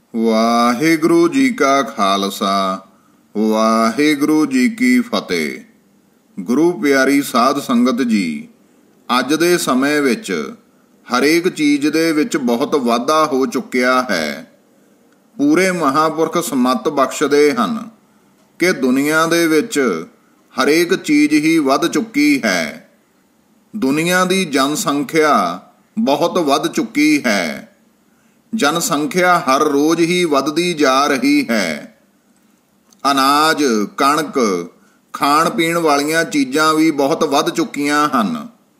ਵਾਹਿਗੁਰੂ ਜੀ ਕਾ ਖਾਲਸਾ ਵਾਹਿਗੁਰੂ ਜੀ ਕੀ ਫਤਿਹ। ਗੁਰੂ ਪਿਆਰੀ ਸਾਧ ਸੰਗਤ ਜੀ, ਅੱਜ ਦੇ ਸਮੇਂ ਵਿੱਚ ਹਰੇਕ ਚੀਜ਼ ਦੇ ਵਿੱਚ ਬਹੁਤ ਵਾਧਾ ਹੋ ਚੁੱਕਿਆ ਹੈ। ਪੂਰੇ ਮਹਾਂਪੁਰਖ ਸਮੱਤ ਬਖਸ਼ਦੇ ਹਨ ਕਿ ਦੁਨੀਆ ਦੇ ਵਿੱਚ ਹਰੇਕ ਚੀਜ਼ ਹੀ ਵੱਧ ਚੁੱਕੀ ਹੈ। ਦੁਨੀਆ ਦੀ ਜਨਸੰਖਿਆ ਬਹੁਤ ਵੱਧ ਚੁੱਕੀ ਹੈ। ਜਨਸੰਖਿਆ ਹਰ ਰੋਜ਼ ਹੀ ਵੱਧਦੀ ਜਾ ਰਹੀ ਹੈ। ਅਨਾਜ, ਕਣਕ, ਖਾਣ ਪੀਣ ਵਾਲੀਆਂ ਚੀਜ਼ਾਂ ਵੀ ਬਹੁਤ ਵੱਧ ਚੁੱਕੀਆਂ ਹਨ।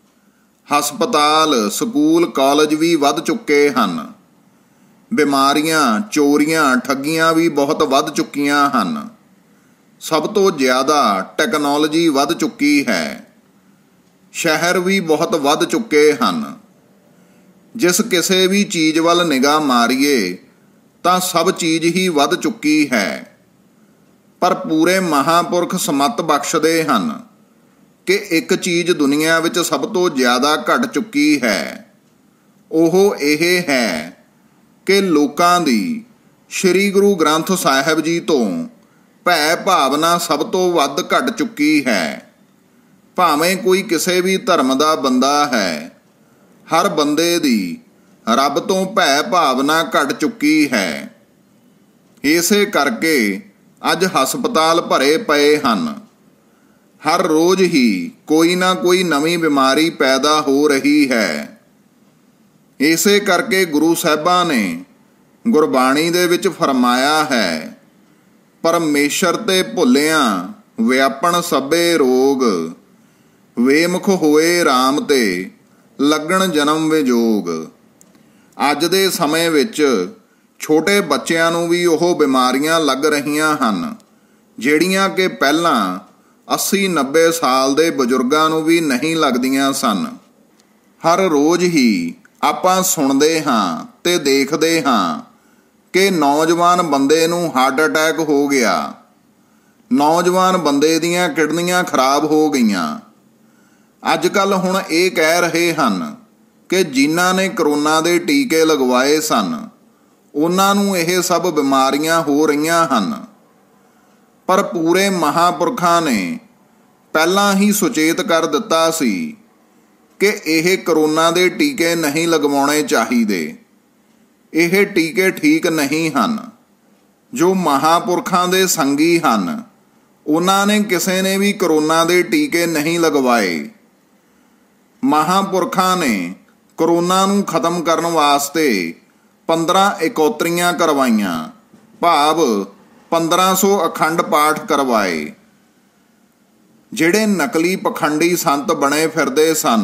ਹਸਪਤਾਲ, ਸਕੂਲ, ਕਾਲਜ ਵੀ ਵੱਧ ਚੁੱਕੇ ਹਨ। ਬਿਮਾਰੀਆਂ, ਚੋਰੀਆਂ, ਠੱਗੀਆਂ ਵੀ ਬਹੁਤ ਵੱਧ ਚੁੱਕੀਆਂ ਹਨ। ਸਭ ਤੋਂ ਜ਼ਿਆਦਾ ਟੈਕਨੋਲੋਜੀ ਵੱਧ ਚੁੱਕੀ ਹੈ। ਸ਼ਹਿਰ ਵੀ ਬਹੁਤ ਵੱਧ ਚੁੱਕੇ ਹਨ। ਜਿਸ ਕਿਸੇ ਵੀ ਚੀਜ਼ ਵੱਲ ਨਿਗਾਹ ਮਾਰੀਏ ਤਾਂ ਸਭ ਚੀਜ਼ ਹੀ ਵੱਧ ਚੁੱਕੀ ਹੈ। ਪਰ ਪੂਰੇ ਮਹਾਂਪੁਰਖ ਸਮੱਤ ਬਖਸ਼ਦੇ ਹਨ ਕਿ ਇੱਕ ਚੀਜ਼ ਦੁਨੀਆ ਵਿੱਚ ਸਭ ਤੋਂ ਜ਼ਿਆਦਾ ਘਟ ਚੁੱਕੀ ਹੈ। ਉਹ ਇਹ ਹੈ ਕਿ ਲੋਕਾਂ ਦੀ ਸ੍ਰੀ ਗੁਰੂ ਗ੍ਰੰਥ ਸਾਹਿਬ ਜੀ ਤੋਂ ਭੈ ਭਾਵਨਾ ਸਭ ਤੋਂ ਵੱਧ ਘਟ ਚੁੱਕੀ ਹੈ। ਭਾਵੇਂ ਕੋਈ ਕਿਸੇ ਵੀ ਧਰਮ ਦਾ ਬੰਦਾ ਹੈ, ਹਰ ਬੰਦੇ ਦੀ ਰੱਬ ਤੋਂ ਭੈ ਭਾਵਨਾ ਘਟ ਚੁੱਕੀ ਹੈ। ਇਸੇ ਕਰਕੇ ਅੱਜ ਹਸਪਤਾਲ ਭਰੇ ਪਏ ਹਨ। ਹਰ ਰੋਜ਼ ਹੀ ਕੋਈ ਨਾ ਕੋਈ ਨਵੀਂ ਬਿਮਾਰੀ ਪੈਦਾ ਹੋ ਰਹੀ ਹੈ। ਇਸੇ ਕਰਕੇ ਗੁਰੂ ਸਾਹਿਬਾਂ ਨੇ ਗੁਰਬਾਣੀ ਦੇ ਵਿੱਚ ਫਰਮਾਇਆ ਹੈ, ਪਰਮੇਸ਼ਰ ਤੇ ਭੁੱਲਿਆਂ ਵਿਆਪਣ ਸਭੇ ਰੋਗ, ਵੇਮੁਖ ਹੋਏ RAM ਤੇ ਲੱਗਣ ਜਨਮ ਵਿਜੋਗ। ਅੱਜ ਦੇ ਸਮੇਂ ਵਿੱਚ ਛੋਟੇ ਬੱਚਿਆਂ ਨੂੰ ਵੀ ਉਹ ਬਿਮਾਰੀਆਂ ਲੱਗ ਰਹੀਆਂ ਹਨ ਜਿਹੜੀਆਂ ਕਿ ਪਹਿਲਾਂ 80-90 ਸਾਲ ਦੇ ਬਜ਼ੁਰਗਾਂ ਨੂੰ ਵੀ ਨਹੀਂ ਲੱਗਦੀਆਂ ਸਨ। ਹਰ ਰੋਜ਼ ਹੀ ਆਪਾਂ ਸੁਣਦੇ ਹਾਂ ਤੇ ਦੇਖਦੇ ਹਾਂ ਕਿ ਨੌਜਵਾਨ ਬੰਦੇ ਨੂੰ ਹਾਰਟ ਅਟੈਕ ਹੋ ਗਿਆ, ਨੌਜਵਾਨ ਬੰਦੇ ਦੀਆਂ ਕਿਡਨੀਆਂ ਖਰਾਬ ਹੋ ਗਈਆਂ। ਅੱਜ ਕੱਲ੍ਹ ਹੁਣ ਇਹ ਕਹਿ ਰਹੇ ਹਨ ਕਿ ਜਿਨ੍ਹਾਂ ਨੇ ਕਰੋਨਾ ਦੇ ਟੀਕੇ ਲਗਵਾਏ ਸਨ ਉਹਨਾਂ ਨੂੰ ਇਹ ਸਭ ਬਿਮਾਰੀਆਂ ਹੋ ਰਹੀਆਂ ਹਨ। ਪਰ ਪੂਰੇ ਮਹਾਂਪੁਰਖਾਂ ਨੇ ਪਹਿਲਾਂ ਹੀ ਸੁਚੇਤ ਕਰ ਦਿੱਤਾ ਸੀ ਕਿ ਇਹ ਕਰੋਨਾ ਦੇ ਟੀਕੇ ਨਹੀਂ ਲਗਵਾਉਣੇ ਚਾਹੀਦੇ। ਇਹ ਟੀਕੇ ਠੀਕ ਨਹੀਂ ਹਨ। ਜੋ ਮਹਾਂਪੁਰਖਾਂ ਦੇ ਸੰਗੀ ਹਨ ਉਹਨਾਂ ਨੇ ਕਿਸੇ ਨੇ ਵੀ ਕਰੋਨਾ ਦੇ ਟੀਕੇ ਨਹੀਂ ਲਗਵਾਏ। ਮਹਾਂਪੁਰਖਾਂ ਨੇ ਕਰੋਨਾ ਨੂੰ ਖਤਮ ਕਰਨ ਵਾਸਤੇ 15 ਇਕੋਤਰੀਆਂ ਕਰਵਾਈਆਂ, ਭਾਵ 1500 ਅਖੰਡ ਪਾਠ ਕਰਵਾਏ। ਜਿਹੜੇ ਨਕਲੀ ਪਖੰਡੀ ਸੰਤ ਬਣੇ ਫਿਰਦੇ ਸਨ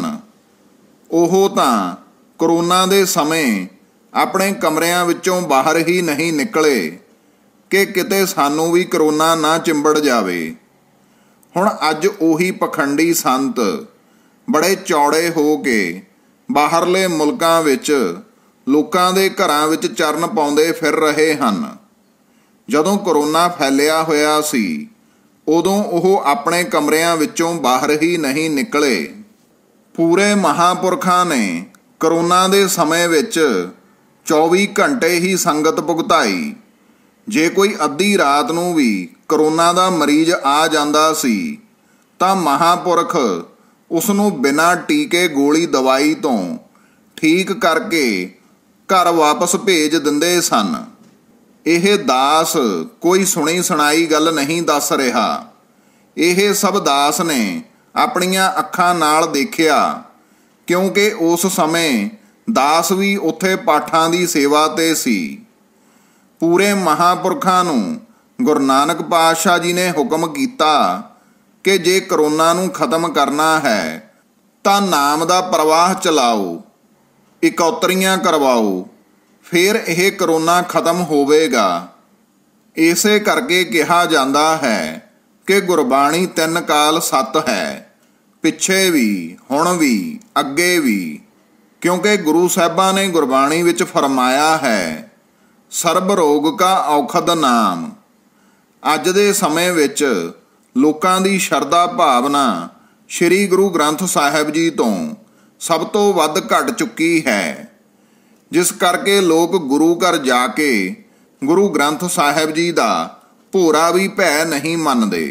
ਉਹ ਤਾਂ ਕਰੋਨਾ ਦੇ ਸਮੇਂ ਆਪਣੇ ਕਮਰਿਆਂ ਵਿੱਚੋਂ ਬਾਹਰ ਹੀ ਨਹੀਂ ਨਿਕਲੇ ਕਿ ਕਿਤੇ ਸਾਨੂੰ ਵੀ ਕਰੋਨਾ ਨਾ ਚਿੰਬੜ ਜਾਵੇ। ਹੁਣ ਅੱਜ ਉਹੀ ਪਖੰਡੀ ਸੰਤ ਬੜੇ ਚੌੜੇ ਹੋ ਕੇ ਬਾਹਰਲੇ ਮੁਲਕਾਂ ਵਿੱਚ ਲੋਕਾਂ ਦੇ ਘਰਾਂ ਵਿੱਚ ਚਰਨ ਪਾਉਂਦੇ ਫਿਰ ਰਹੇ ਹਨ। ਜਦੋਂ ਕਰੋਨਾ ਫੈਲਿਆ ਹੋਇਆ ਸੀ ਉਦੋਂ ਉਹ ਆਪਣੇ ਕਮਰਿਆਂ ਵਿੱਚੋਂ ਬਾਹਰ ਹੀ ਨਹੀਂ ਨਿਕਲੇ। ਪੂਰੇ ਮਹਾਂਪੁਰਖਾਂ ਨੇ ਕਰੋਨਾ ਦੇ ਸਮੇਂ ਵਿੱਚ 24 ਘੰਟੇ ਹੀ ਸੰਗਤ ਭੁਗਤਾਈ। ਜੇ ਕੋਈ ਅੱਧੀ ਰਾਤ ਨੂੰ ਵੀ ਕਰੋਨਾ ਦਾ ਮਰੀਜ਼ ਆ ਜਾਂਦਾ ਸੀ ਤਾਂ ਮਹਾਂਪੁਰਖ ਉਸ ਨੂੰ ਬਿਨਾਂ ਟੀਕੇ ਗੋਲੀ ਦਵਾਈ ਤੋਂ ਠੀਕ ਕਰਕੇ ਘਰ ਵਾਪਸ ਭੇਜ ਦਿੰਦੇ ਸਨ। ਇਹ ਦਾਸ ਕੋਈ ਸੁਣੀ ਸੁਣਾਈ ਗੱਲ ਨਹੀਂ ਦੱਸ ਰਿਹਾ। ਇਹ ਸਭ ਦਾਸ ਨੇ ਆਪਣੀਆਂ ਅੱਖਾਂ ਨਾਲ ਦੇਖਿਆ, ਕਿਉਂਕਿ ਉਸ ਸਮੇਂ ਦਾਸ ਵੀ ਉੱਥੇ ਪਾਠਾਂ ਦੀ ਸੇਵਾ 'ਤੇ ਸੀ। ਪੂਰੇ ਮਹਾਂਪੁਰਖਾਂ ਨੂੰ ਗੁਰੂ ਨਾਨਕ ਪਾਤਸ਼ਾਹ ਜੀ ਨੇ ਹੁਕਮ ਕੀਤਾ ਕਿ ਜੇ ਕਰੋਨਾ ਨੂੰ ਖਤਮ ਕਰਨਾ ਹੈ ਤਾਂ ਨਾਮ ਦਾ ਪ੍ਰਵਾਹ ਚਲਾਓ, ਇਕੌਤਰੀਆਂ ਕਰਵਾਓ, ਫਿਰ ਇਹ ਕਰੋਨਾ ਖਤਮ ਹੋਵੇਗਾ। ਇਸੇ ਕਰਕੇ ਕਿਹਾ ਜਾਂਦਾ ਹੈ ਕਿ ਗੁਰਬਾਣੀ 3 ਕਾਲ ਸੱਤ ਹੈ, ਪਿੱਛੇ ਵੀ, ਹੁਣ ਵੀ, ਅੱਗੇ ਵੀ। ਕਿਉਂਕਿ ਗੁਰੂ ਸਾਹਿਬਾਂ ਨੇ ਗੁਰਬਾਣੀ ਵਿੱਚ ਫਰਮਾਇਆ ਹੈ, ਸਰਬ ਰੋਗ ਕਾ ਔਖਦ ਨਾਮ। ਅੱਜ ਦੇ ਸਮੇਂ ਵਿੱਚ ਲੋਕਾਂ ਦੀ ਸ਼ਰਧਾ ਭਾਵਨਾ ਸ੍ਰੀ ਗੁਰੂ ਗ੍ਰੰਥ ਸਾਹਿਬ ਜੀ ਤੋਂ ਸਭ ਤੋਂ ਵੱਧ ਘਟ ਚੁੱਕੀ ਹੈ, ਜਿਸ ਕਰਕੇ ਲੋਕ ਗੁਰੂ ਘਰ ਜਾ ਕੇ ਗੁਰੂ ਗ੍ਰੰਥ ਸਾਹਿਬ ਜੀ ਦਾ ਭੋਰਾ ਵੀ ਭੈ ਨਹੀਂ ਮੰਨਦੇ।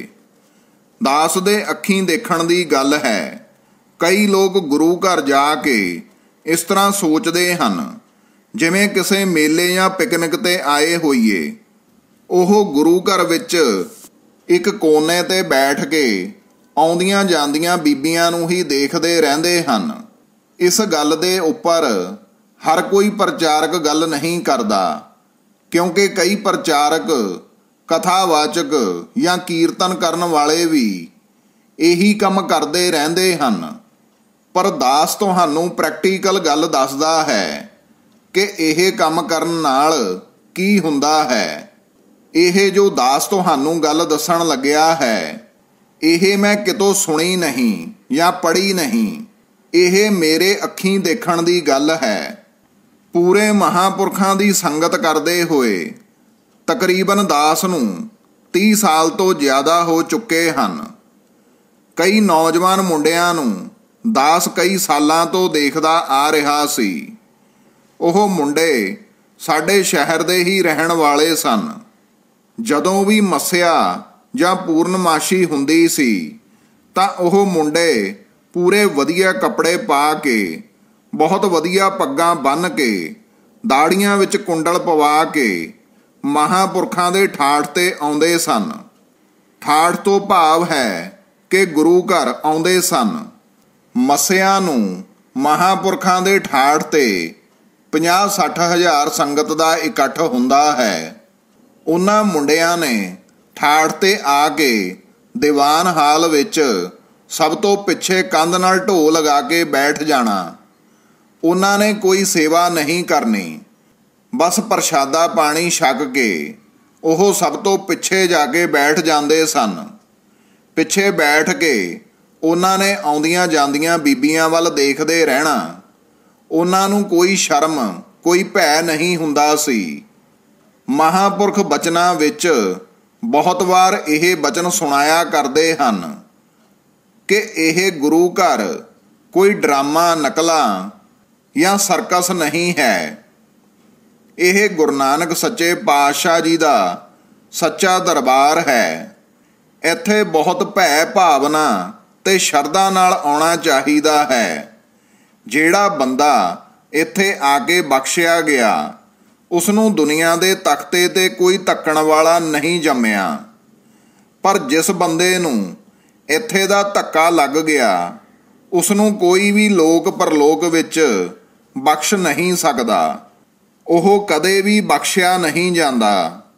ਦਾਸ ਦੇ ਅੱਖੀਂ ਦੇਖਣ ਦੀ ਗੱਲ ਹੈ। ਕਈ ਲੋਕ ਗੁਰੂ ਘਰ ਜਾ ਕੇ ਇਸ ਤਰ੍ਹਾਂ ਸੋਚਦੇ ਹਨ ਜਿਵੇਂ ਕਿਸੇ ਮੇਲੇ ਜਾਂ ਪਿਕਨਿਕ ਤੇ ਆਏ ਹੋਈਏ। ਉਹ ਗੁਰੂ ਘਰ ਵਿੱਚ ਇੱਕ ਕੋਨੇ ਤੇ ਬੈਠ ਕੇ ਆਉਂਦੀਆਂ ਜਾਂਦੀਆਂ ਬੀਬੀਆਂ ਨੂੰ ਹੀ ਦੇਖਦੇ ਰਹਿੰਦੇ ਹਨ। ਇਸ ਗੱਲ ਦੇ ਉੱਪਰ ਹਰ ਕੋਈ ਪ੍ਰਚਾਰਕ ਗੱਲ ਨਹੀਂ ਕਰਦਾ, ਕਿਉਂਕਿ ਕਈ ਪ੍ਰਚਾਰਕ, ਕਥਾਵਾਚਕ ਜਾਂ ਕੀਰਤਨ ਕਰਨ ਵਾਲੇ ਵੀ ਇਹੀ ਕੰਮ ਕਰਦੇ ਰਹਿੰਦੇ ਹਨ। ਪਰ ਦਾਸ ਤੁਹਾਨੂੰ ਪ੍ਰੈਕਟੀਕਲ ਗੱਲ ਦੱਸਦਾ ਹੈ ਕਿ ਇਹ ਕੰਮ ਕਰਨ ਨਾਲ ਕੀ ਹੁੰਦਾ ਹੈ। ਇਹ ਜੋ ਦਾਸ ਤੁਹਾਨੂੰ ਗੱਲ ਦੱਸਣ ਲੱਗਿਆ ਹੈ, ਇਹ ਮੈਂ ਕਿਤੋਂ ਸੁਣੀ ਨਹੀਂ ਜਾਂ ਪੜ੍ਹੀ ਨਹੀਂ। ਇਹ ਮੇਰੇ ਅੱਖੀਂ ਦੇਖਣ ਦੀ ਗੱਲ ਹੈ। ਪੂਰੇ ਮਹਾਂਪੁਰਖਾਂ ਦੀ ਸੰਗਤ ਕਰਦੇ ਹੋਏ ਤਕਰੀਬਨ ਦਾਸ ਨੂੰ 30 ਸਾਲ ਤੋਂ ਜ਼ਿਆਦਾ ਹੋ ਚੁੱਕੇ ਹਨ। ਕਈ ਨੌਜਵਾਨ ਮੁੰਡਿਆਂ ਨੂੰ ਦਾਸ ਕਈ ਸਾਲਾਂ ਤੋਂ ਦੇਖਦਾ ਆ ਰਿਹਾ ਸੀ। ਉਹ ਮੁੰਡੇ ਸਾਡੇ ਸ਼ਹਿਰ ਦੇ ਹੀ ਰਹਿਣ ਵਾਲੇ ਸਨ। ਜਦੋਂ ਵੀ ਮੱਸਿਆ ਜਾਂ ਪੂਰਨਮਾਸ਼ੀ ਹੁੰਦੀ ਸੀ ਤਾਂ ਉਹ ਮੁੰਡੇ ਪੂਰੇ ਵਧੀਆ ਕੱਪੜੇ ਪਾ ਕੇ, ਬਹੁਤ ਵਧੀਆ ਪੱਗਾਂ ਬੰਨ੍ਹ ਕੇ, ਦਾੜੀਆਂ ਵਿੱਚ ਕੁੰਡਲ ਪਵਾ ਕੇ ਮਹਾਂਪੁਰਖਾਂ ਦੇ ਠਾਠ ਤੇ ਆਉਂਦੇ ਸਨ। ਠਾਠ ਤੋਂ ਭਾਵ ਹੈ ਕਿ ਗੁਰੂ ਘਰ ਆਉਂਦੇ ਸਨ। ਮੱਸਿਆ ਨੂੰ ਮਹਾਂਪੁਰਖਾਂ ਦੇ ਠਾਠ ਤੇ 50-60 ਹਜ਼ਾਰ ਸੰਗਤ ਦਾ ਇਕੱਠ ਹੁੰਦਾ ਹੈ। ਉਹਨਾਂ ਮੁੰਡਿਆਂ ਨੇ ਠਾਠ ਤੇ ਆ ਕੇ ਦੀਵਾਨ ਹਾਲ ਵਿੱਚ ਸਭ ਤੋਂ ਪਿੱਛੇ ਕੰਧ ਨਾਲ ਢੋਹ ਲਗਾ ਕੇ ਬੈਠ ਜਾਣਾ। ਉਹਨਾਂ ਨੇ ਕੋਈ ਸੇਵਾ ਨਹੀਂ ਕਰਨੀ, ਬਸ ਪ੍ਰਸ਼ਾਦਾ ਪਾਣੀ ਛਕ ਕੇ ਉਹ ਸਭ ਤੋਂ ਪਿੱਛੇ ਜਾ ਕੇ ਬੈਠ ਜਾਂਦੇ ਸਨ। ਪਿੱਛੇ ਬੈਠ ਕੇ ਉਹਨਾਂ ਨੇ ਆਉਂਦੀਆਂ ਜਾਂਦੀਆਂ ਬੀਬੀਆਂ ਵੱਲ ਦੇਖਦੇ ਰਹਿਣਾ। ਉਹਨਾਂ ਨੂੰ ਕੋਈ ਸ਼ਰਮ, ਕੋਈ ਭੈ ਨਹੀਂ ਹੁੰਦਾ ਸੀ। ਮਹਾਂਪੁਰਖ ਬਚਨਾਂ ਵਿੱਚ ਬਹੁਤ ਵਾਰ ਇਹ ਬਚਨ ਸੁਣਾਇਆ ਕਰਦੇ ਹਨ ਕਿ ਇਹ ਗੁਰੂ ਘਰ ਕੋਈ ਡਰਾਮਾ, ਨਕਲਾਂ ਜਾਂ ਸਰਕਸ ਨਹੀਂ ਹੈ। ਇਹ ਗੁਰੂ ਨਾਨਕ ਸੱਚੇ ਪਾਤਸ਼ਾਹ ਜੀ ਦਾ ਸੱਚਾ ਦਰਬਾਰ ਹੈ। ਇੱਥੇ ਬਹੁਤ ਭੈ ਭਾਵਨਾ ਤੇ ਸ਼ਰਧਾ ਨਾਲ ਆਉਣਾ ਚਾਹੀਦਾ ਹੈ। ਜਿਹੜਾ ਬੰਦਾ ਇੱਥੇ ਆ ਕੇ ਬਖਸ਼ਿਆ ਗਿਆ, ਉਸ ਨੂੰ ਦੁਨੀਆ ਦੇ ਤਖਤੇ ਤੇ ਕੋਈ ਧੱਕਣ ਵਾਲਾ ਨਹੀਂ ਜੰਮਿਆ। ਪਰ ਜਿਸ ਬੰਦੇ ਨੂੰ ਇੱਥੇ ਦਾ ਧੱਕਾ ਲੱਗ ਗਿਆ, ਉਸ ਨੂੰ ਕੋਈ ਵੀ ਲੋਕ ਪਰਲੋਕ ਵਿੱਚ ਬਖਸ਼ ਨਹੀਂ ਸਕਦਾ। ਉਹ ਕਦੇ ਵੀ ਬਖਸ਼ਿਆ ਨਹੀਂ ਜਾਂਦਾ।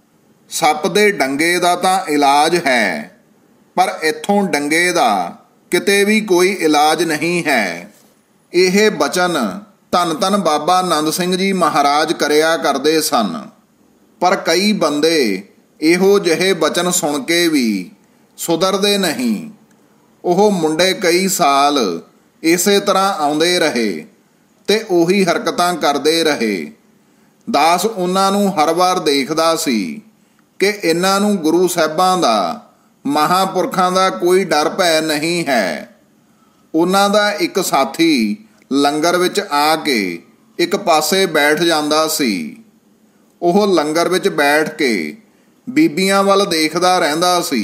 ਸੱਪ ਦੇ ਡੰਗੇ ਦਾ ਤਾਂ ਇਲਾਜ ਹੈ, ਪਰ ਇੱਥੋਂ ਡੰਗੇ ਦਾ ਕਿਤੇ ਵੀ ਕੋਈ ਇਲਾਜ ਨਹੀਂ ਹੈ। ਇਹ ਬਚਨ ਧੰਨ ਧੰਨ ਬਾਬਾ ਆਨੰਦ ਸਿੰਘ ਜੀ ਮਹਾਰਾਜ ਕਰਿਆ ਕਰਦੇ ਸਨ। ਪਰ ਕਈ ਬੰਦੇ ਇਹੋ ਜਿਹੇ ਬਚਨ ਸੁਣ ਕੇ ਵੀ ਸੁਧਰਦੇ ਨਹੀਂ। ਉਹ ਮੁੰਡੇ ਕਈ ਸਾਲ ਇਸੇ ਤਰ੍ਹਾਂ ਆਉਂਦੇ ਰਹੇ ਤੇ ਉਹੀ ਹਰਕਤਾਂ ਕਰਦੇ ਰਹੇ। ਦਾਸ ਉਹਨਾਂ ਨੂੰ ਹਰ ਵਾਰ ਦੇਖਦਾ ਸੀ ਕਿ ਇਹਨਾਂ ਨੂੰ ਗੁਰੂ ਸਾਹਿਬਾਂ ਦਾ, ਮਹਾਂਪੁਰਖਾਂ ਦਾ ਕੋਈ ਡਰ ਭੈ ਨਹੀਂ ਹੈ। ਉਹਨਾਂ ਦਾ ਇੱਕ ਸਾਥੀ ਲੰਗਰ ਵਿੱਚ ਆ ਕੇ ਇੱਕ ਪਾਸੇ ਬੈਠ ਜਾਂਦਾ ਸੀ। ਉਹ ਲੰਗਰ ਵਿੱਚ ਬੈਠ ਕੇ ਬੀਬੀਆਂ ਵੱਲ ਦੇਖਦਾ ਰਹਿੰਦਾ ਸੀ।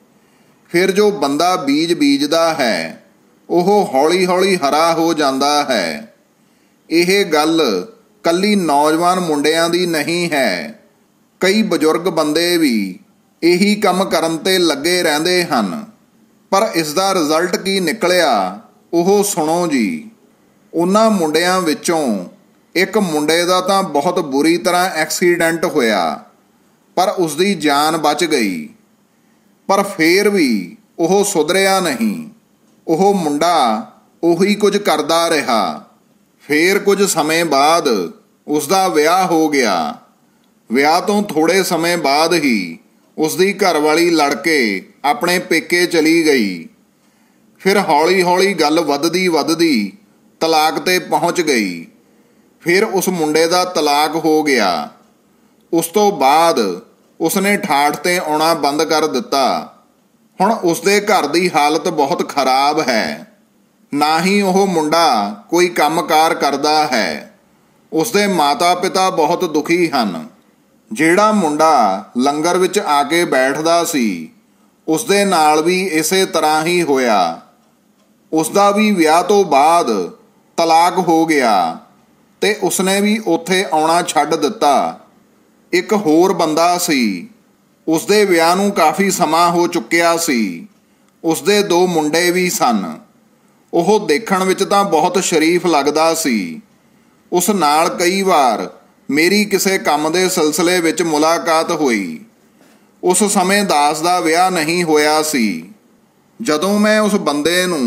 ਫਿਰ ਜੋ ਬੰਦਾ ਬੀਜ ਬੀਜਦਾ ਹੈ, ਉਹ ਹੌਲੀ ਹੌਲੀ ਹਰਾ ਹੋ ਜਾਂਦਾ ਹੈ। ਇਹ ਗੱਲ ਕੱਲੀ ਨੌਜਵਾਨ ਮੁੰਡਿਆਂ ਦੀ ਨਹੀਂ ਹੈ। ਕਈ ਬਜ਼ੁਰਗ ਬੰਦੇ ਵੀ ਇਹੀ ਕੰਮ ਕਰਨ ਤੇ ਲੱਗੇ ਰਹਿੰਦੇ ਹਨ। ਪਰ ਇਸ ਦਾ ਰਿਜ਼ਲਟ ਕੀ ਨਿਕਲਿਆ, ਉਹ ਸੁਣੋ ਜੀ। ਉਹਨਾਂ ਮੁੰਡਿਆਂ ਵਿੱਚੋਂ ਇੱਕ ਮੁੰਡੇ ਦਾ ਤਾਂ ਬਹੁਤ ਬੁਰੀ ਤਰ੍ਹਾਂ ਐਕਸੀਡੈਂਟ ਹੋਇਆ, ਪਰ ਉਸਦੀ ਜਾਨ ਬਚ ਗਈ। ਪਰ ਫੇਰ ਵੀ ਉਹ ਸੁਧਰਿਆ ਨਹੀਂ। ਉਹ ਮੁੰਡਾ ਉਹੀ ਕੁਝ ਕਰਦਾ ਰਿਹਾ। ਫੇਰ ਕੁਝ ਸਮੇਂ ਬਾਅਦ ਉਸਦਾ ਵਿਆਹ ਹੋ ਗਿਆ। ਵਿਆਹ ਤੋਂ ਥੋੜੇ ਸਮੇਂ ਬਾਅਦ ਹੀ ਉਸਦੀ ਘਰਵਾਲੀ ਲੜ ਕੇ ਆਪਣੇ ਪੇਕੇ ਚਲੀ ਗਈ। ਫਿਰ ਹੌਲੀ ਹੌਲੀ ਗੱਲ ਵੱਧਦੀ ਤਲਾਕ ਤੇ ਪਹੁੰਚ ਗਈ। ਫਿਰ ਉਸ ਮੁੰਡੇ ਦਾ ਤਲਾਕ ਹੋ ਗਿਆ। ਉਸ ਤੋਂ ਬਾਅਦ ਉਸਨੇ ਠਾਠ ਤੇ ਆਉਣਾ ਬੰਦ ਕਰ ਦਿੱਤਾ। ਹੁਣ ਉਸਦੇ ਘਰ ਦੀ ਹਾਲਤ ਬਹੁਤ ਖਰਾਬ ਹੈ। ਨਾ ਹੀ ਉਹ ਮੁੰਡਾ ਕੋਈ ਕੰਮਕਾਰ ਕਰਦਾ ਹੈ। ਉਸਦੇ ਮਾਤਾ ਪਿਤਾ ਬਹੁਤ ਦੁਖੀ ਹਨ। ਜਿਹੜਾ ਮੁੰਡਾ ਲੰਗਰ ਵਿੱਚ ਆ ਕੇ ਬੈਠਦਾ ਸੀ ਉਸ ਦੇ ਨਾਲ ਵੀ ਇਸੇ ਤਰ੍ਹਾਂ ਹੀ ਹੋਇਆ। ਉਸ ਦਾ ਵੀ ਵਿਆਹ ਤੋਂ ਬਾਅਦ ਤਲਾਕ ਹੋ ਗਿਆ ਤੇ ਉਸਨੇ ਵੀ ਉੱਥੇ ਆਉਣਾ ਛੱਡ ਦਿੱਤਾ। ਇੱਕ ਹੋਰ ਬੰਦਾ ਸੀ, ਉਸਦੇ ਵਿਆਹ ਨੂੰ ਕਾਫੀ ਸਮਾਂ ਹੋ ਚੁੱਕਿਆ ਸੀ। ਉਸਦੇ 2 ਮੁੰਡੇ ਵੀ ਸਨ। ਉਹ ਦੇਖਣ ਵਿੱਚ ਤਾਂ ਬਹੁਤ ਸ਼ਰੀਫ ਲੱਗਦਾ ਸੀ। ਉਸ ਨਾਲ ਕਈ ਵਾਰ ਮੇਰੀ ਕਿਸੇ ਕੰਮ ਦੇ ਸਿਲਸਿਲੇ ਵਿੱਚ ਮੁਲਾਕਾਤ ਹੋਈ। ਉਸ ਸਮੇਂ ਦਾਸ ਦਾ ਵਿਆਹ ਨਹੀਂ ਹੋਇਆ ਸੀ। ਜਦੋਂ ਮੈਂ ਉਸ ਬੰਦੇ ਨੂੰ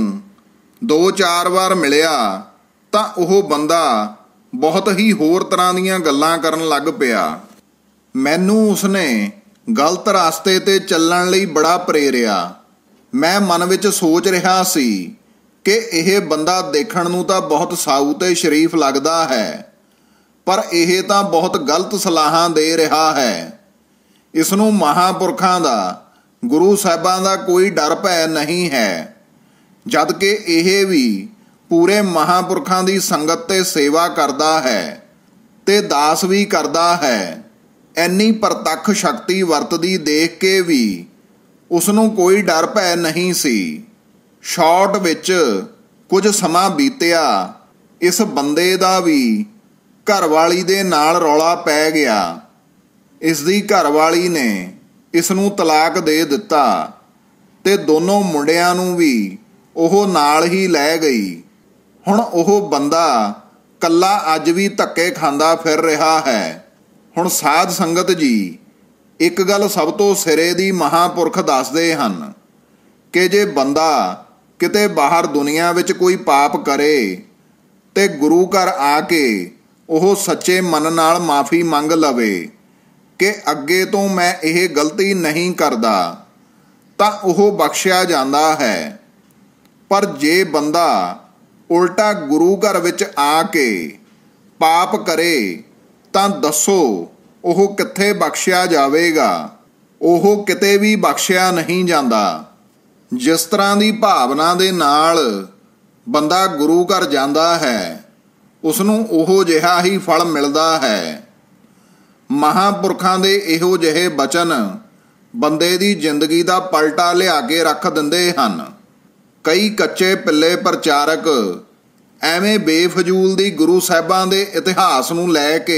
2-4 ਵਾਰ ਮਿਲਿਆ ਤਾਂ ਉਹ ਬੰਦਾ ਬਹੁਤ ਹੀ ਹੋਰ ਤਰ੍ਹਾਂ ਦੀਆਂ ਗੱਲਾਂ ਕਰਨ ਲੱਗ ਪਿਆ। ਮੈਨੂੰ ਉਸਨੇ ਗਲਤ ਰਸਤੇ 'ਤੇ ਚੱਲਣ ਲਈ ਬੜਾ ਪ੍ਰੇਰਿਆ। ਮੈਂ ਮਨ ਵਿੱਚ ਸੋਚ ਰਿਹਾ ਸੀ ਕਿ ਇਹ ਬੰਦਾ ਦੇਖਣ ਨੂੰ ਤਾਂ ਬਹੁਤ ਸਾਊ ਤੇ ਸ਼ਰੀਫ ਲੱਗਦਾ ਹੈ, ਪਰ ਇਹ ਤਾਂ ਬਹੁਤ ਗਲਤ ਸਲਾਹਾਂ ਦੇ ਰਿਹਾ ਹੈ। ਇਸ ਨੂੰ ਮਹਾਂਪੁਰਖਾਂ ਦਾ, ਗੁਰੂ ਸਾਹਿਬਾਂ ਦਾ ਕੋਈ ਡਰ ਭੈ ਨਹੀਂ ਹੈ, ਜਦ ਕਿ ਇਹ ਵੀ ਪੂਰੇ ਮਹਾਂਪੁਰਖਾਂ ਦੀ ਸੰਗਤ ਤੇ ਸੇਵਾ ਕਰਦਾ ਹੈ ਤੇ ਦਾਸ ਵੀ ਕਰਦਾ ਹੈ। ਇੰਨੀ ਪ੍ਰਤੱਖ ਸ਼ਕਤੀ ਵਰਤਦੀ ਦੇਖ ਕੇ ਵੀ ਉਸ ਨੂੰ ਕੋਈ ਡਰ ਭੈ ਨਹੀਂ ਸੀ। ਸ਼ਾਰਟ ਵਿੱਚ ਕੁਝ ਸਮਾਂ ਬੀਤਿਆ, ਇਸ ਬੰਦੇ ਦਾ ਵੀ ਘਰਵਾਲੀ ਦੇ ਨਾਲ ਰੌਲਾ ਪੈ ਗਿਆ। ਇਸ ਦੀ ਘਰਵਾਲੀ ਨੇ ਇਸ ਨੂੰ ਤਲਾਕ ਦੇ ਦਿੱਤਾ ਤੇ ਦੋਨੋਂ ਮੁੰਡਿਆਂ ਨੂੰ ਵੀ ਉਹ ਨਾਲ ਹੀ ਲੈ ਗਈ। ਹੁਣ ਉਹ ਬੰਦਾ ਕੱਲਾ ਅੱਜ ਵੀ ਧੱਕੇ ਖਾਂਦਾ ਫਿਰ ਰਿਹਾ ਹੈ। ਹੁਣ ਸਾਧ ਸੰਗਤ ਜੀ, ਇੱਕ ਗੱਲ ਸਭ ਤੋਂ ਸਿਰੇ ਦੀ ਮਹਾਂਪੁਰਖ ਦੱਸਦੇ ਹਨ ਕਿ ਜੇ ਬੰਦਾ ਕਿਤੇ ਬਾਹਰ ਦੁਨੀਆ ਵਿੱਚ ਕੋਈ ਪਾਪ ਕਰੇ ਤੇ ਗੁਰੂ ਘਰ ਆ ਕੇ ਉਹ ਸੱਚੇ ਮਨ ਨਾਲ ਮਾਫੀ ਮੰਗ ਲਵੇ ਕਿ ਅੱਗੇ ਤੋਂ ਮੈਂ ਇਹ ਗਲਤੀ ਨਹੀਂ ਕਰਦਾ, ਤਾਂ ਉਹ ਬਖਸ਼ਿਆ ਜਾਂਦਾ ਹੈ। ਪਰ ਜੇ ਬੰਦਾ ਉਲਟਾ ਗੁਰੂ ਘਰ ਵਿੱਚ ਆ ਕੇ ਪਾਪ ਕਰੇ ਤਾਂ ਦੱਸੋ ਉਹ ਕਿੱਥੇ ਬਖਸ਼ਿਆ ਜਾਵੇਗਾ? ਉਹ ਕਿਤੇ ਵੀ ਬਖਸ਼ਿਆ ਨਹੀਂ ਜਾਂਦਾ। ਜਿਸ ਤਰ੍ਹਾਂ ਦੀ ਭਾਵਨਾ ਦੇ ਨਾਲ ਬੰਦਾ ਗੁਰੂ ਘਰ ਜਾਂਦਾ ਹੈ, ਉਸ ਨੂੰ ਉਹੋ ਜਿਹਾ ਹੀ ਫਲ ਮਿਲਦਾ ਹੈ। ਮਹਾਂਪੁਰਖਾਂ ਦੇ ਇਹੋ ਜਿਹੇ ਬਚਨ ਬੰਦੇ ਦੀ ਜ਼ਿੰਦਗੀ ਦਾ ਪਲਟਾ ਲਿਆ ਕੇ ਰੱਖ ਦਿੰਦੇ ਹਨ। ਕਈ ਕੱਚੇ ਪਿੱਲੇ ਪ੍ਰਚਾਰਕ ਐਵੇਂ ਬੇਫਜ਼ੂਲ ਦੀ ਗੁਰੂ ਸਾਹਿਬਾਂ ਦੇ ਇਤਿਹਾਸ ਨੂੰ ਲੈ ਕੇ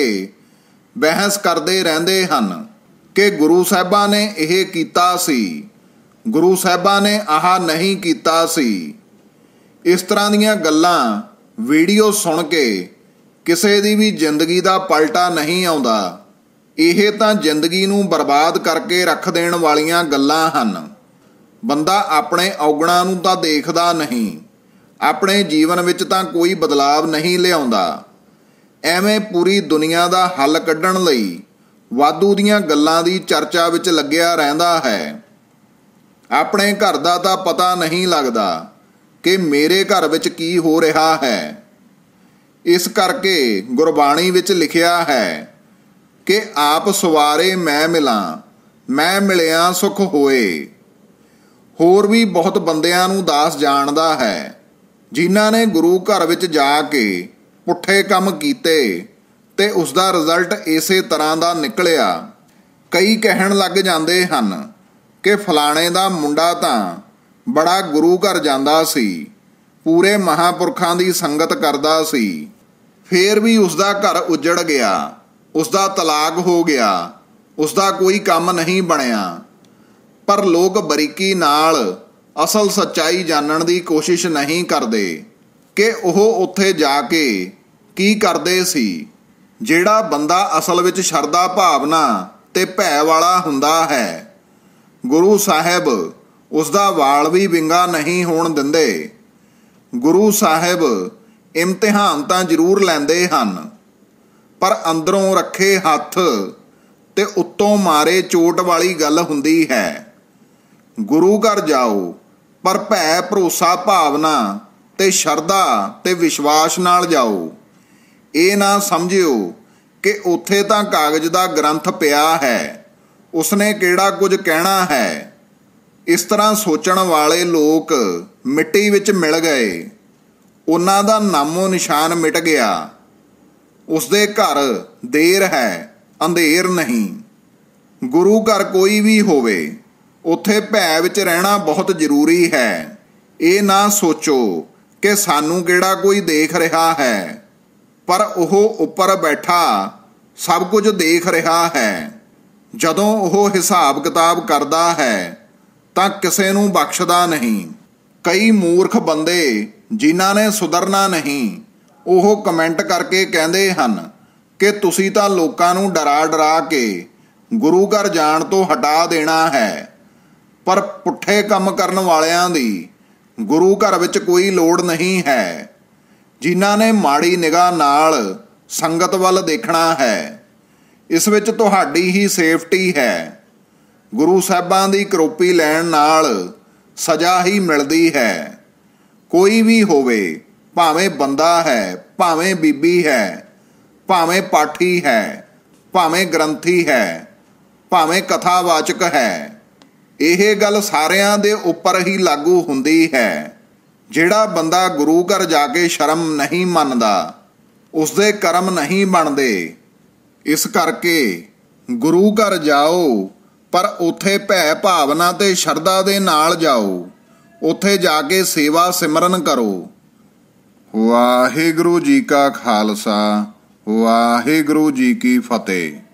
ਬਹਿਸ ਕਰਦੇ ਰਹਿੰਦੇ ਹਨ ਕਿ ਗੁਰੂ ਸਾਹਿਬਾਂ ਨੇ ਇਹ ਕੀਤਾ ਸੀ, ਗੁਰੂ ਸਾਹਿਬਾਂ ਨੇ ਆਹ ਨਹੀਂ ਕੀਤਾ ਸੀ। ਇਸ ਤਰ੍ਹਾਂ ਦੀਆਂ ਗੱਲਾਂ ਵੀਡੀਓ ਸੁਣ ਕੇ ਕਿਸੇ ਦੀ ਵੀ ਜ਼ਿੰਦਗੀ ਦਾ ਪਲਟਾ ਨਹੀਂ ਆਉਂਦਾ। ਇਹ ਤਾਂ ਜ਼ਿੰਦਗੀ ਨੂੰ ਬਰਬਾਦ ਕਰਕੇ ਰੱਖ ਦੇਣ ਵਾਲੀਆਂ ਗੱਲਾਂ ਹਨ। ਬੰਦਾ ਆਪਣੇ ਔਗਣਾਂ ਨੂੰ ਤਾਂ ਦੇਖਦਾ ਨਹੀਂ, ਆਪਣੇ ਜੀਵਨ ਵਿੱਚ ਤਾਂ ਕੋਈ ਬਦਲਾਵ ਨਹੀਂ ਲਿਆਉਂਦਾ। ਐਵੇਂ ਪੂਰੀ ਦੁਨੀਆ ਦਾ ਹੱਲ ਕੱਢਣ ਲਈ ਵਾਧੂ ਦੀਆਂ ਗੱਲਾਂ ਦੀ ਚਰਚਾ ਵਿੱਚ ਲੱਗਿਆ ਰਹਿੰਦਾ ਹੈ। ਆਪਣੇ ਘਰ ਦਾ ਤਾਂ ਪਤਾ ਨਹੀਂ ਲੱਗਦਾ ਕਿ ਮੇਰੇ ਘਰ ਵਿੱਚ ਕੀ ਹੋ ਰਿਹਾ ਹੈ। ਇਸ ਕਰਕੇ ਗੁਰਬਾਣੀ ਵਿੱਚ ਲਿਖਿਆ ਹੈ ਕਿ ਆਪ ਸਵਾਰੇ ਮੈਂ ਮਿਲਾਂ, ਮੈਂ ਮਿਲਿਆ ਸੁਖ ਹੋਏ। ਹੋਰ ਵੀ ਬਹੁਤ ਬੰਦਿਆਂ ਨੂੰ ਦਾਸ ਜਾਣਦਾ ਹੈ ਜਿਨ੍ਹਾਂ ਨੇ ਗੁਰੂ ਘਰ ਵਿੱਚ ਜਾ ਕੇ ਪੁੱਠੇ ਕੰਮ ਕੀਤੇ ਤੇ ਉਸ ਦਾ ਰਿਜ਼ਲਟ ਇਸੇ ਤਰ੍ਹਾਂ ਦਾ ਨਿਕਲਿਆ। ਕਈ ਕਹਿਣ ਲੱਗ ਜਾਂਦੇ ਹਨ ਕਿ ਫਲਾਣੇ ਦਾ ਮੁੰਡਾ ਤਾਂ ਬੜਾ ਗੁਰੂ ਘਰ ਜਾਂਦਾ ਸੀ, ਪੂਰੇ ਮਹਾਂਪੁਰਖਾਂ ਦੀ ਸੰਗਤ ਕਰਦਾ ਸੀ, ਫੇਰ ਵੀ ਉਸ ਦਾ ਘਰ ਉੱਜੜ ਗਿਆ, ਉਸ ਦਾ ਤਲਾਕ ਹੋ ਗਿਆ, ਉਸ ਦਾ ਕੋਈ ਕੰਮ ਨਹੀਂ ਬਣਿਆ। ਪਰ ਲੋਕ ਬਰੀਕੀ ਨਾਲ ਅਸਲ ਸੱਚਾਈ ਜਾਣਨ ਦੀ ਕੋਸ਼ਿਸ਼ ਨਹੀਂ ਕਰਦੇ ਕਿ ਉਹ ਉੱਥੇ ਜਾ ਕੇ ਕੀ ਕਰਦੇ ਸੀ। ਜਿਹੜਾ ਬੰਦਾ ਅਸਲ ਵਿੱਚ ਸ਼ਰਧਾ ਭਾਵਨਾ ਤੇ ਭੈ ਵਾਲਾ ਹੁੰਦਾ ਹੈ, ਗੁਰੂ ਸਾਹਿਬ ਉਸ ਦਾ ਵਾਲ ਵੀ ਵਿੰਗਾ ਨਹੀਂ ਹੋਣ ਦਿੰਦੇ। ਗੁਰੂ ਸਾਹਿਬ ਇਮਤਿਹਾਨ ਤਾਂ ਜ਼ਰੂਰ ਲੈਂਦੇ ਹਨ, ਪਰ ਅੰਦਰੋਂ ਰੱਖੇ ਹੱਥ ਤੇ ਉੱਤੋਂ ਮਾਰੇ ਚੋਟ ਵਾਲੀ ਗੱਲ ਹੁੰਦੀ ਹੈ। ਗੁਰੂ ਘਰ ਜਾਓ, ਪਰ ਭੈ ਭਰੋਸਾ ਭਾਵਨਾ ਤੇ ਸ਼ਰਧਾ ਤੇ ਵਿਸ਼ਵਾਸ ਨਾਲ ਜਾਓ। ਇਹ ਨਾ ਸਮਝਿਓ ਕਿ ਉੱਥੇ ਤਾਂ ਕਾਗਜ਼ ਦਾ ਗ੍ਰੰਥ ਪਿਆ ਹੈ, ਉਸਨੇ ਕਿਹੜਾ ਕੁਝ ਕਹਿਣਾ ਹੈ। ਇਸ ਤਰ੍ਹਾਂ ਸੋਚਣ ਵਾਲੇ ਲੋਕ ਮਿੱਟੀ ਵਿੱਚ ਮਿਲ ਗਏ, ਉਹਨਾਂ ਦਾ ਨਾਮੋ ਨਿਸ਼ਾਨ ਮਿਟ ਗਿਆ। ਉਸਦੇ ਘਰ ਦੇਰ ਹੈ, ਅੰਧੇਰ ਨਹੀਂ। ਗੁਰੂ ਘਰ ਕੋਈ ਵੀ ਹੋਵੇ, ਉੱਥੇ ਭੈ ਵਿੱਚ ਰਹਿਣਾ ਬਹੁਤ ਜ਼ਰੂਰੀ ਹੈ। ਇਹ ਨਾ ਸੋਚੋ ਕਿ ਸਾਨੂੰ ਕਿਹੜਾ ਕੋਈ ਦੇਖ ਰਿਹਾ ਹੈ, ਪਰ ਉਹ ਉੱਪਰ ਬੈਠਾ ਸਭ ਕੁਝ ਦੇਖ ਰਿਹਾ ਹੈ। ਜਦੋਂ ਉਹ ਹਿਸਾਬ ਕਿਤਾਬ ਕਰਦਾ ਹੈ ਤਾਂ ਕਿਸੇ ਨੂੰ ਬਖਸ਼ਦਾ ਨਹੀਂ। ਕਈ ਮੂਰਖ ਬੰਦੇ ਜਿਨ੍ਹਾਂ ਨੇ ਸੁਧਰਨਾ ਨਹੀਂ, ਉਹ ਕਮੈਂਟ ਕਰਕੇ ਕਹਿੰਦੇ ਹਨ ਕਿ ਤੁਸੀਂ ਤਾਂ ਲੋਕਾਂ ਨੂੰ ਡਰਾ ਡਰਾ ਕੇ ਗੁਰੂ ਘਰ ਜਾਣ ਤੋਂ ਹਟਾ ਦੇਣਾ ਹੈ। ਪਰ ਪੁੱਠੇ ਕੰਮ ਕਰਨ ਵਾਲਿਆਂ ਦੀ ਗੁਰੂ ਘਰ ਵਿੱਚ ਕੋਈ ਲੋੜ ਨਹੀਂ ਹੈ। ਜਿਨ੍ਹਾਂ ਨੇ ਮਾੜੀ ਨਿਗਾਹ ਨਾਲ ਸੰਗਤ ਵੱਲ ਦੇਖਣਾ ਹੈ, ਇਸ ਵਿੱਚ ਤੁਹਾਡੀ ਹੀ ਸੇਫਟੀ ਹੈ। ਗੁਰੂ ਸਾਹਿਬਾਂ ਦੀ ਕਰੋਪੀ ਲੈਣ ਨਾਲ ਸਜ਼ਾ ਹੀ ਮਿਲਦੀ ਹੈ। ਕੋਈ ਵੀ ਹੋਵੇ, ਭਾਵੇਂ ਬੰਦਾ ਹੈ, ਭਾਵੇਂ ਬੀਬੀ ਹੈ, ਭਾਵੇਂ ਪਾਠੀ ਹੈ, ਭਾਵੇਂ ਗ੍ਰੰਥੀ ਹੈ, ਭਾਵੇਂ ਕਥਾਵਾਚਕ ਹੈ, ਇਹ ਗੱਲ ਸਾਰਿਆਂ ਦੇ ਉੱਪਰ ਹੀ ਲਾਗੂ ਹੁੰਦੀ ਹੈ। ਜਿਹੜਾ ਬੰਦਾ ਗੁਰੂ ਘਰ ਜਾ ਕੇ ਸ਼ਰਮ ਨਹੀਂ ਮੰਨਦਾ, ਉਸਦੇ ਕਰਮ ਨਹੀਂ ਬਣਦੇ। ਇਸ ਕਰਕੇ ਗੁਰੂ ਘਰ ਜਾਓ, ਪਰ ਉੱਥੇ ਭੈ ਭਾਵਨਾ ਤੇ ਸ਼ਰਧਾ ਦੇ ਨਾਲ ਜਾਓ। ਉੱਥੇ ਜਾ ਕੇ ਸੇਵਾ ਸਿਮਰਨ ਕਰੋ। ਵਾਹਿਗੁਰੂ ਜੀ ਕਾ ਖਾਲਸਾ, ਵਾਹਿਗੁਰੂ ਜੀ ਕੀ ਫਤਿਹ।